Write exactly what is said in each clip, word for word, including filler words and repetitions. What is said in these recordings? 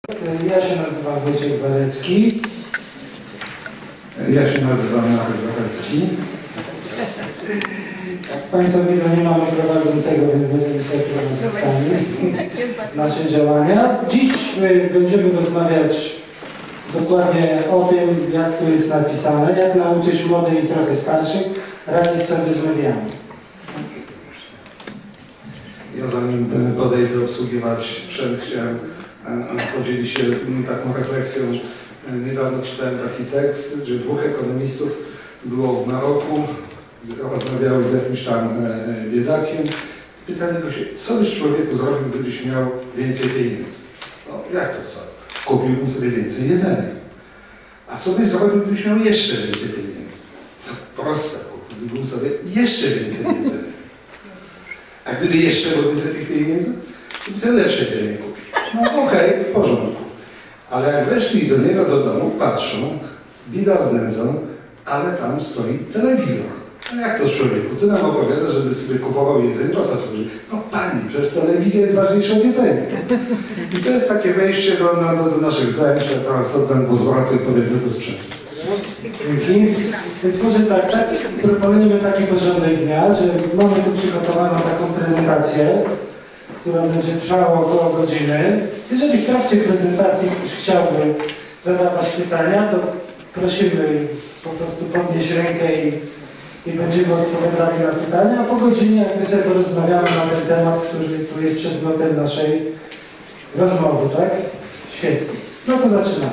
Ja się nazywam Wojciech Warecki. Ja się nazywam Marek Warecki. Jak Państwo widzą, nie mamy prowadzącego, więc będziemy sobie prowadzić sami nasze działania. Dziś będziemy rozmawiać dokładnie o tym, jak tu jest napisane, jak nauczyć młodych i trochę starszych radzić sobie z mediami. Ja zanim podejdę obsługiwać sprzęt, chciałem podzielić się taką refleksją. Niedawno czytałem taki tekst, że dwóch ekonomistów było w Maroku, rozmawiały z jakimś tam biedakiem. Pytali go się, co byś człowieku zrobił, gdybyś miał więcej pieniędzy? No jak to co? Kupiłbym sobie więcej jedzenia. A co byś zrobił, gdybyś miał jeszcze więcej pieniędzy? No proste, kupiłbym sobie jeszcze więcej jedzenia. A gdyby jeszcze było więcej tych pieniędzy, to by sobie lepsze jedzenie kupił. No okej, okay, w porządku. Ale jak weszli do niego do domu, patrzą, bida z nędzą, ale tam stoi telewizor. No jak to człowieku? Ty nam opowiada, żeby sobie kupował jedzenie, o co to chodzi? No pani, przecież telewizja jest ważniejsza od jedzenia. I to jest takie wejście do, do, do naszych zajęć, a teraz oddam głos Władku i podejdę do sprzętu. Dzięki. Więc może tak, tak, proponujemy taki porządek dnia, że mamy tu przygotowaną taką prezentację, która będzie trwała około godziny. Jeżeli w trakcie prezentacji ktoś chciałby zadawać pytania, to prosimy po prostu podnieść rękę i, i będziemy odpowiadali na pytania, a po godzinie jakby sobie porozmawiamy na ten temat, który tu jest przedmiotem naszej rozmowy, tak? Świetnie. No to zaczynamy.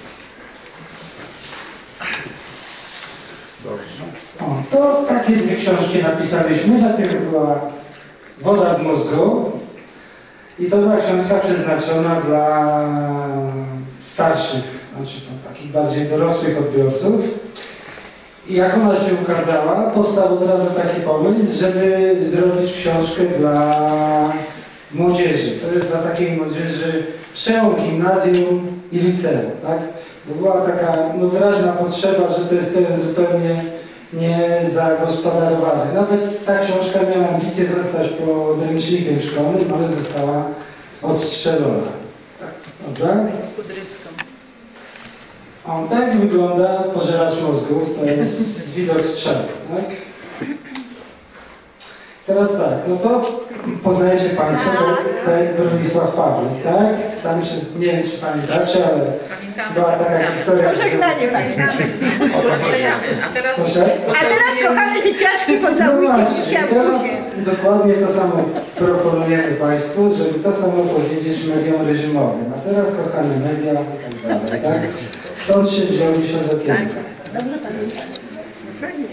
O, to takie dwie książki napisaliśmy. Najpierw była Woda z mózgu i to była książka przeznaczona dla starszych, znaczy no, takich bardziej dorosłych odbiorców. I jak ona się ukazała, powstał od razu taki pomysł, żeby zrobić książkę dla młodzieży. To jest dla takiej młodzieży przełom gimnazjum i liceum, tak? Bo była taka no, wyraźna potrzeba, że to jest teren zupełnie niezagospodarowany. Nawet ta książka miała ambicję zostać podręcznikiem szkolnym, ale została odstrzelona. Tak, dobra? O, tak wygląda pożeracz mózgów, to jest widok z przodu, tak? Teraz tak, no to poznajecie Państwo, to, to jest Bronisław Pawlik, tak? Tam się, nie wiem czy pamiętacie, ale była taka historia... Pożegnanie pamiętamy. A teraz, A teraz kochane dzieciaczki no pocałują właśnie, się. teraz dokładnie to samo proponujemy Państwu, żeby to samo powiedzieć mediom reżimowym. A teraz kochane media i tak dalej, tak? Stąd się wzięły się z okienka. Dobrze pamiętam. Fajnie.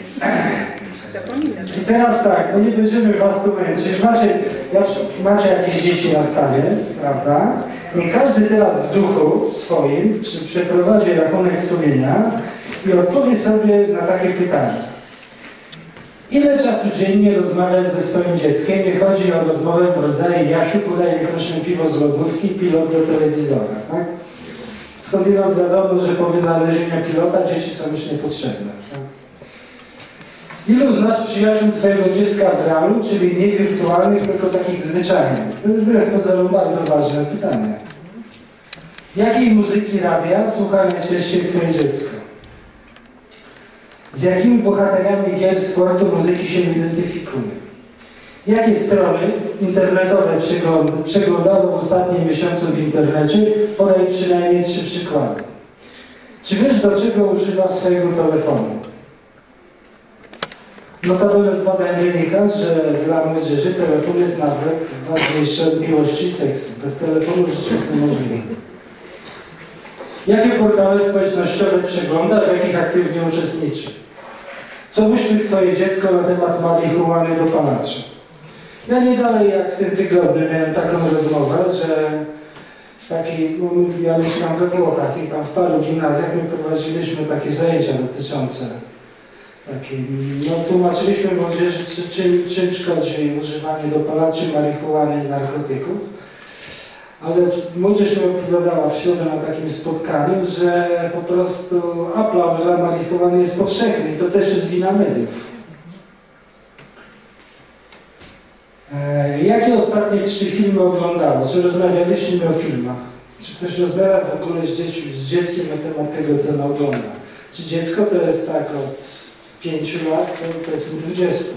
I teraz tak, no nie będziemy Was tu męczyć. Macie, macie jakieś dzieci na stanie, prawda? Nie każdy teraz w duchu swoim przeprowadzi rachunek sumienia i odpowie sobie na takie pytanie. Ile czasu dziennie rozmawiać ze swoim dzieckiem? Nie chodzi o rozmowę w rodzaju Jasiu, podaj mi proszę piwo z lodówki, pilot do telewizora, tak? Skądinąd wiadomo, że po wynalezieniu pilota dzieci są już niepotrzebne. Tak? Ilu znasz przyjaciół Twojego dziecka w realu, czyli nie wirtualnych, tylko takich zwyczajnych? To jest wbrew pozorom bardzo ważne pytanie. Jakiej muzyki radia słucha najczęściej Twoje dziecko? Z jakimi bohaterami gier sportu muzyki się identyfikuje? Jakie strony internetowe przeglądało w ostatnim miesiącu w internecie? Podaj przynajmniej trzy przykłady. Czy wiesz, do czego używa swojego telefonu? Notabene z badań wynika, że dla młodzieży telefon jest nawet ważniejszy od miłości i seksu. Bez telefonu życie jest niemożliwe. Jakie portale społecznościowe przegląda, w jakich aktywnie uczestniczy? Co myśli Twoje dziecko na temat marihuany dopalaczy? Ja nie dalej jak w tym tygodniu miałem taką rozmowę, że w takiej, no, ja mieszkam we Włochach i tam w paru gimnazjach my prowadziliśmy takie zajęcia dotyczące takiej, no tłumaczyliśmy młodzieży, czy, czym, czym szkodzi używanie dopalaczy, marihuany i narkotyków. Ale młodzież mi opowiadała w środę na takim spotkaniu, że po prostu aplauz dla marihuany jest powszechny i to też jest wina mediów. E, jakie ostatnie trzy filmy oglądało? Czy rozmawialiśmy o filmach? Czy ktoś rozmawia w ogóle z, dzieci, z dzieckiem na temat tego, co ono ogląda? Czy dziecko to jest tak od pięciu lat, to powiedzmy dwudziestu.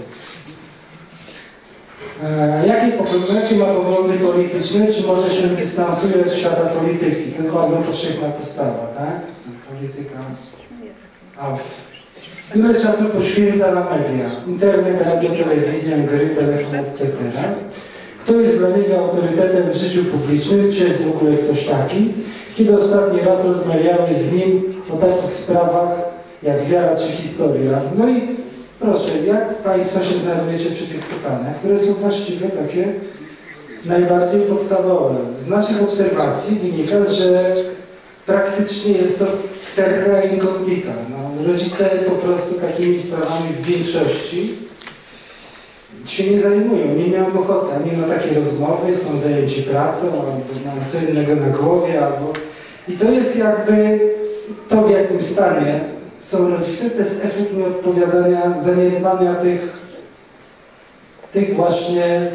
E, jakie, jakie ma poglądy polityczne, czy może się dystansuje od świata polityki? To jest bardzo powszechna postawa, tak? Polityka out. Ile czasu poświęca na media? Internet, radio, telewizja, gry, telefon, et cetera. Kto jest dla niego autorytetem w życiu publicznym? Czy jest w ogóle ktoś taki? Kiedy ostatni raz rozmawiałeś z nim o takich sprawach jak wiara czy historia? No i proszę, jak Państwo się znajdujecie przy tych pytaniach, które są właściwie takie najbardziej podstawowe? Z naszych obserwacji wynika, że praktycznie jest to terra incognita. No, rodzice po prostu takimi sprawami w większości się nie zajmują, nie mają ochoty ani na takie rozmowy, są zajęci pracą, albo mają co innego na głowie, albo... I to jest jakby to, w jakim stanie są rodzice, to jest efekt nieodpowiadania, zaniedbania tych, tych właśnie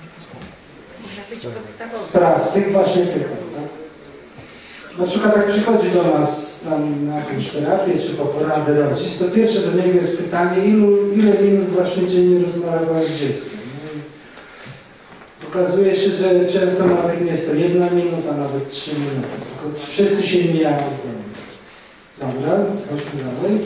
spraw, tych właśnie pytań. Tak? Na przykład jak przychodzi do nas tam na jakąś terapię czy po poradę rodzic, to pierwsze do niego jest pytanie, ilu, ile minut właśnie dziennie rozmawiałeś z dzieckiem. Okazuje się, że często nawet nie jest to jedna minuta, nawet trzy minuty. Tylko wszyscy się mijają. Dobra, chodźmy dalej.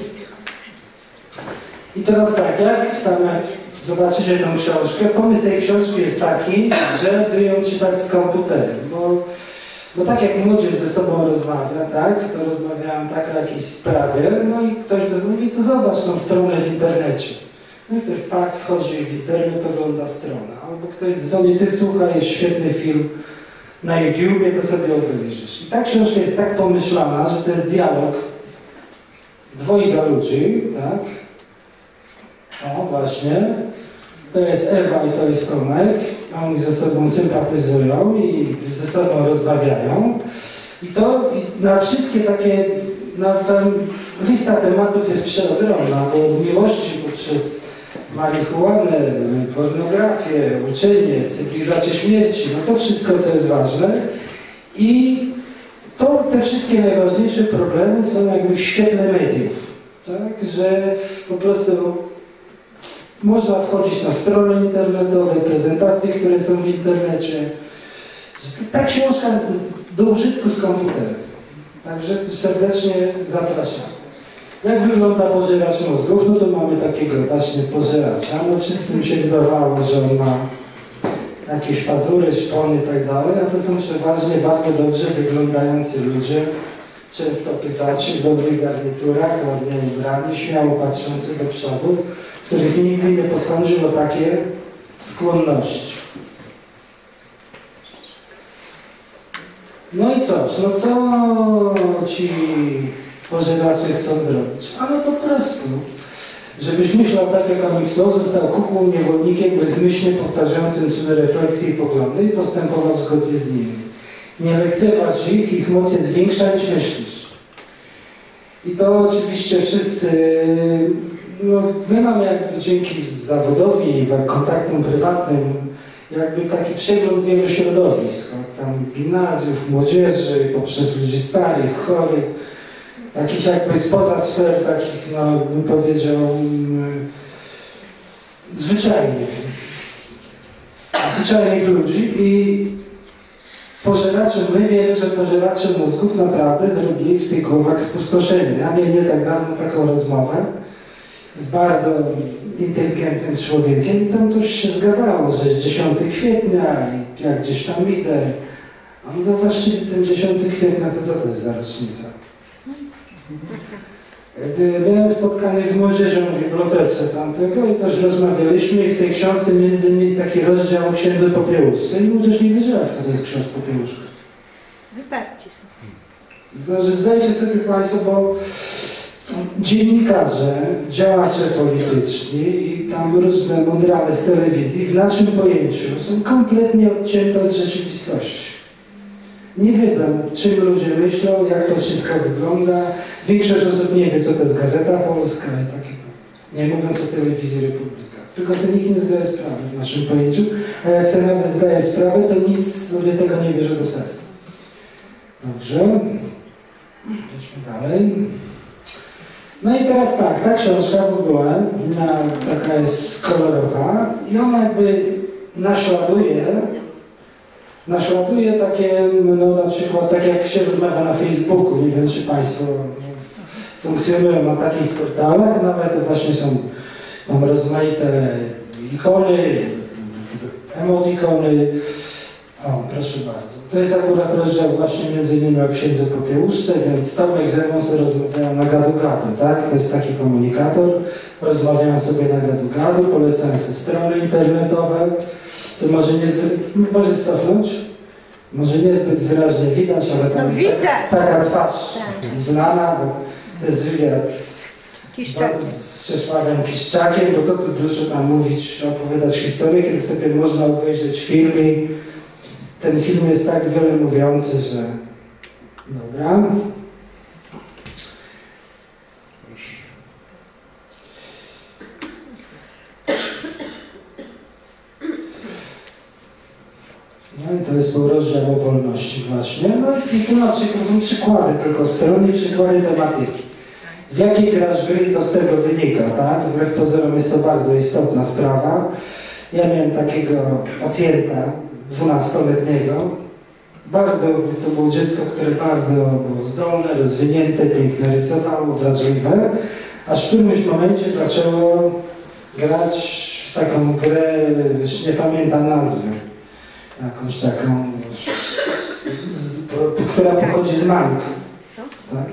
I teraz tak, jak tam jak zobaczycie tę książkę, pomysł tej książki jest taki, żeby ją czytać z komputerem, bo, bo tak jak młodzież ze sobą rozmawia, tak, to rozmawiałem tak o jakiejś sprawie, no i ktoś mówi, to zobacz tą stronę w internecie. No i ktoś pak wchodzi w internet, ogląda stronę. Albo ktoś dzwoni, ty słuchaj, jest świetny film na YouTubie, to sobie obejrzysz. I ta książka jest tak pomyślana, że to jest dialog dwojga ludzi, tak? O, właśnie. To jest Ewa i to jest Tomek. Oni ze sobą sympatyzują i ze sobą rozmawiają. I to i na wszystkie takie, na ten, lista tematów jest przeogromna, bo od miłości poprzez marihuanę, pornografię, uczenie, cywilizację śmierci, no to wszystko, co jest ważne. I to te wszystkie najważniejsze problemy są jakby w świetle mediów. Tak? Że po prostu można wchodzić na strony internetowe, prezentacje, które są w internecie. Ta książka jest do użytku z komputerem. Także serdecznie zapraszam. Jak wygląda pożeracz mózgów? No to mamy takiego właśnie pożeracza. No wszystkim się wydawało, że on ma jakieś pazury, szpony i tak dalej, a to są przeważnie bardzo dobrze wyglądający ludzie, często pysaci w dobrych garniturach, ładnie ubrani, śmiało patrzący do przodu, których nigdy nie posądził o takie skłonności. No i cóż, no co ci pożeracze chcą zrobić? Ale po prostu, żebyś myślał tak, jak oni chcą, został kukłą, niewolnikiem, bezmyślnie powtarzającym cudze refleksje i poglądy i postępował zgodnie z nimi. Nie lekceważ ich, ich moc jest większa niż myślisz. I to oczywiście wszyscy, no my mamy jakby dzięki zawodowi i kontaktom prywatnym jakby taki przegląd wielu środowisk, tam gimnazjów, młodzieży, poprzez ludzi starych, chorych, takich jakby spoza sfer, takich, no bym powiedział, um, zwyczajnych, zwyczajnych ludzi i pożeracze, my wiemy, że pożeracze mózgów naprawdę zrobili w tych głowach spustoszenie. Ja miałem nie tak dawno taką rozmowę z bardzo inteligentnym człowiekiem i tam coś się zgadało, że jest dziesiątego kwietnia i jak gdzieś tam idę. A no właściwie ten dziesiątego kwietnia to co to jest za rocznica? Miałem spotkanie z młodzieżą w bibliotece tamtego i też rozmawialiśmy i w tej książce między innymi jest taki rozdział o księdze Popiełuszce i młodzież nie wiedziała, kto to jest ksiądz Popiełuszka. Wyparci są. Znaczy, zdajcie sobie Państwo, bo dziennikarze, działacze polityczni i tam różne mądrale z telewizji w naszym pojęciu są kompletnie odcięte od rzeczywistości. Nie wiedzą, czym ludzie myślą, jak to wszystko wygląda. Większość osób nie wie, co to jest Gazeta Polska i takie. Nie mówiąc o telewizji Republika. Tylko sobie nikt nie zdaje sprawy w naszym pojęciu, a jak sobie nawet zdaje sprawę, to nic sobie tego nie bierze do serca. Dobrze. Idźmy dalej. No i teraz tak, ta książka w ogóle na, taka jest kolorowa i ona jakby naśladuje, naśladuje takie, no na przykład tak jak się rozmawia na Facebooku, nie wiem czy Państwo funkcjonują na takich portalach, nawet właśnie są tam rozmaite ikony, emotikony. O, proszę bardzo. To jest akurat rozdział właśnie między innymi o księdze Popiełuszce, więc Tomek ze mną sobie rozmawiają na gadu-gadu, tak? To jest taki komunikator. Rozmawiają sobie na gadu-gadu, polecają sobie strony internetowe. To może niezbyt, może cofnąć? Może niezbyt wyraźnie widać, ale tam no, jest ta, taka twarz tak. znana, bo to jest wywiad z, z Czesławem Kiszczakiem, bo co tu dużo tam mówić, opowiadać historię, kiedy sobie można obejrzeć film i ten film jest tak wiele mówiący, że... Dobra. No i to jest był rozdział o wolności właśnie. No i tu na przykład są przykłady tylko stron i przykłady tematyki. W jakiej grasz gry, co z tego wynika, tak? Wbrew pozorom jest to bardzo istotna sprawa. Ja miałem takiego pacjenta, dwunastoletniego. Bardzo, to było dziecko, które bardzo było zdolne, rozwinięte, pięknie rysowało, wrażliwe. Aż w którymś momencie zaczęło grać w taką grę, już nie pamiętam nazwy. Jakąś taką, z, która pochodzi z mank. Tak?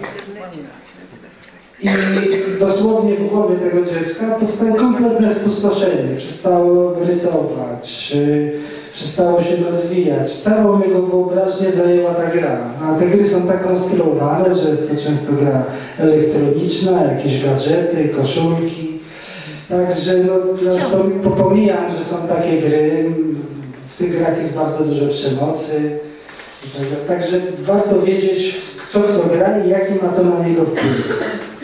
I dosłownie w głowie tego dziecka powstało kompletne spustoszenie. Przestało rysować, przestało się rozwijać. Całą jego wyobraźnię zajęła ta gra. A te gry są tak konstruowane, że jest to często gra elektroniczna, jakieś gadżety, koszulki. Także no, ja pomijam, że są takie gry. W tych grach jest bardzo dużo przemocy. Także warto wiedzieć, co kto gra i jaki ma to na niego wpływ.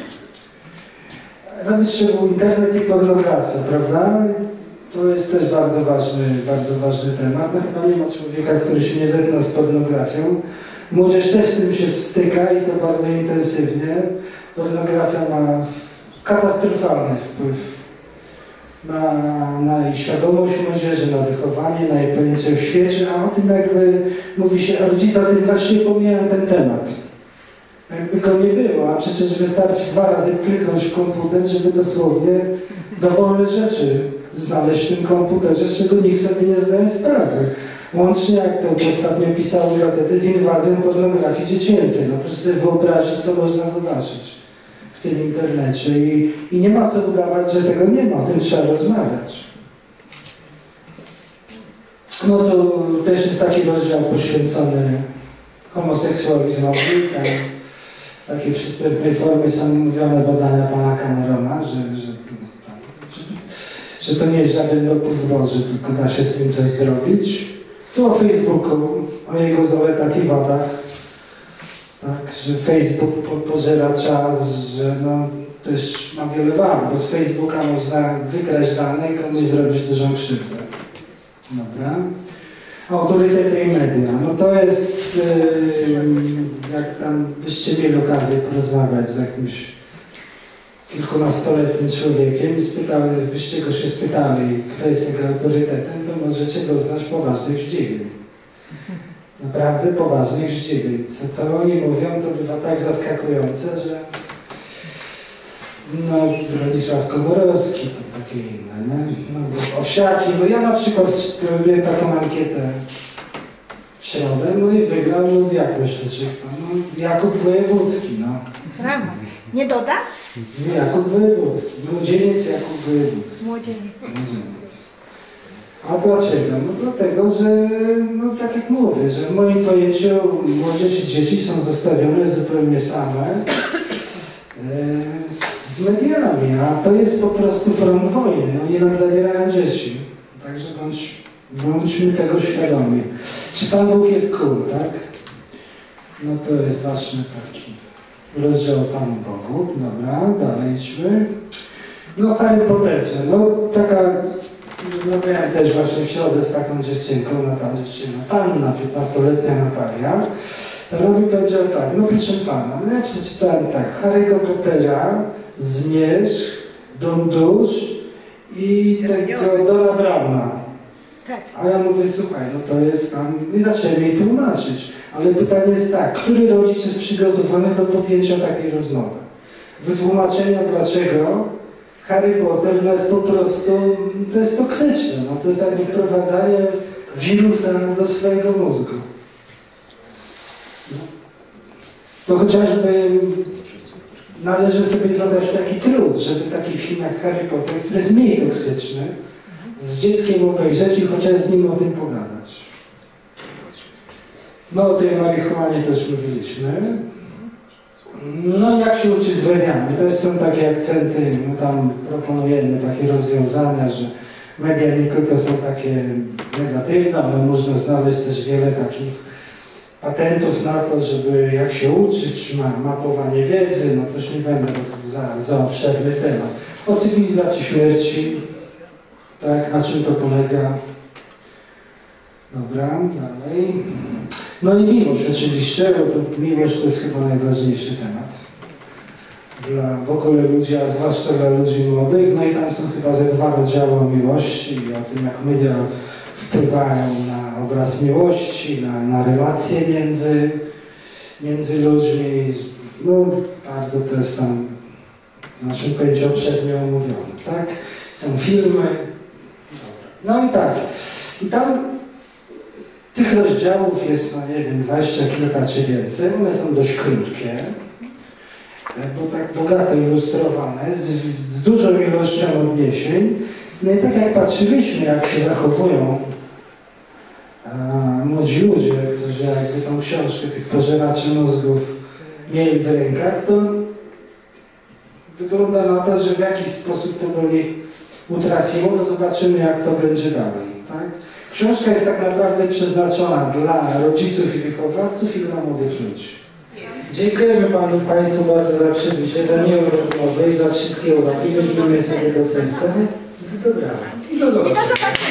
Nawet jeszcze był internet i pornografia, prawda? To jest też bardzo ważny, bardzo ważny temat. No chyba nie ma człowieka, który się nie zetknął z pornografią. Młodzież też z tym się styka i to bardzo intensywnie. Pornografia ma katastrofalny wpływ na, na jej świadomość młodzieży, na wychowanie, na jej pojęcie o świecie, a o tym jakby mówi się, a rodzice o tym właśnie pomijają ten temat. Jakby go nie było, a przecież wystarczy dwa razy kliknąć w komputer, żeby dosłownie dowolne rzeczy znaleźć w tym komputerze, z czego nikt sobie nie zdaje sprawy. Łącznie, jak to ostatnio pisały gazety, z inwazją pornografii dziecięcej. No proszę sobie wyobrazić, co można zobaczyć w tym internecie i, i nie ma co udawać, że tego nie ma, o tym trzeba rozmawiać. No to też jest taki rozdział poświęcony homoseksualizmowi. Tam w takiej przystępnej formie są mówione badania pana Camerona, że, że, to, że, że to nie jest żaden dopust Boży, tylko da się z tym coś zrobić. Tu o Facebooku, o jego zaletach i wadach. Tak, że Facebook po, pożera czas, że no, też ma wiele wad, bo z Facebooka można wykraść dane i komuś zrobić dużą krzywdę. Dobra. Autorytety i media. No to jest, yy, jak tam byście mieli okazję porozmawiać z jakimś kilkunastoletnim człowiekiem i spytali, byście go się spytali, kto jest jego autorytetem, to możecie doznać poważnych zdziwień. Naprawdę poważnych zdziwień. Co, co oni mówią, to bywa tak zaskakujące, że no, Bronisław Komorowski, to takie inne, nie? No, Owsiaki, no ja na przykład robiłem taką ankietę w środę, no i wygrał, no jak myślisz, kto? No, Jakub Wojewódzki, no. Brawo. Nie doda? Nie, Jakub Wojewódzki. Młodzieniec Jakub Wojewódzki. Młodzieniec. Młodzieniec. A dlaczego? No dlatego, że, no tak jak mówię, że w moim pojęciu młodzież i dzieci są zostawione zupełnie same e, z mediami, a to jest po prostu front wojny. Oni nam zabierają dzieci. Także bądź, bądźmy tego świadomi. Czy Pan Bóg jest cool, tak? No to jest ważny taki rozdział o Panu Bogu. Dobra, dalej idźmy. No Harry Potterze, no taka... Rozmawiałem też właśnie w środę z taką dziewczynką, Natalią, panna, piętnastoletnia Natalia. To on mi powiedział tak, no proszę pana, no ja przeczytałem tak, Harry'ego Pottera, Zmierzch, Dunduś i tego Dona Browna. Tak. A ja mówię, słuchaj, no to jest tam, i zacząłem jej tłumaczyć. Ale pytanie jest tak, który rodzic jest przygotowany do podjęcia takiej rozmowy? Wytłumaczenia dlaczego Harry Potter no jest po prostu, to jest toksyczne, no to jest jakby wprowadzanie wirusa do swojego mózgu. No. To chociażby należy sobie zadać taki trud, żeby taki film jak Harry Potter, który jest mniej toksyczny, z dzieckiem obejrzeć i chociaż z nim o tym pogadać. No o tej marihuanie też mówiliśmy. No jak się uczyć z mediami? To są takie akcenty, no tam proponujemy takie rozwiązania, że media nie tylko są takie negatywne, ale można znaleźć też wiele takich patentów na to, żeby jak się uczyć, ma mapowanie wiedzy, no też nie będę, bo to za, za obszerny temat. O cywilizacji śmierci, tak, na czym to polega. Dobra, dalej. No i miłość oczywiście, bo to miłość to jest chyba najważniejszy temat dla w ogóle ludzi, a zwłaszcza dla ludzi młodych. No i tam są chyba ze dwa rozdziały o miłości i o tym, jak media wpływają na obraz miłości, na, na relacje między, między ludźmi. No bardzo to jest tam w naszym pojęciu obszernie omówione, tak? Są filmy. No i tak. I tam tych rozdziałów jest, no nie wiem, dwadzieścia kilka czy więcej. One są dość krótkie, bo tak bogato ilustrowane, z, z dużą ilością odniesień. No i tak jak patrzyliśmy, jak się zachowują a, młodzi ludzie, którzy jakby tą książkę tych pożeraczy mózgów mieli w rękach, to wygląda na to, że w jakiś sposób to do nich utrafiło. No zobaczymy, jak to będzie dalej. Tak? Książka jest tak naprawdę przeznaczona dla rodziców i wychowawców i dla młodych ludzi. Dziękujemy Panu Państwu bardzo za przybycie, za miłą rozmowę i za wszystkie uwagi. Weźmiemy sobie do serca i do dobranoc. I do zobaczenia.